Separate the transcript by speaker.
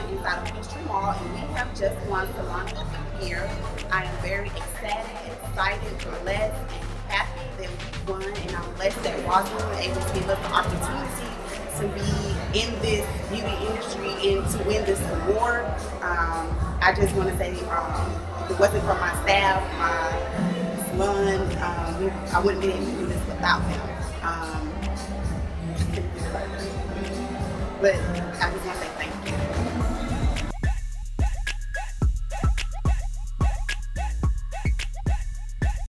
Speaker 1: salon inside of Peachtree Mall, and we have just won Salon of the Year. I am very ecstatic, excited, blessed, and happy that we won, and I'm blessed that Rosalind was able to give us the opportunity to be in this beauty industry and to win this award. I just want to say, if it wasn't for my staff, my salon, I wouldn't be able to do this without them. But I just want to say thank you.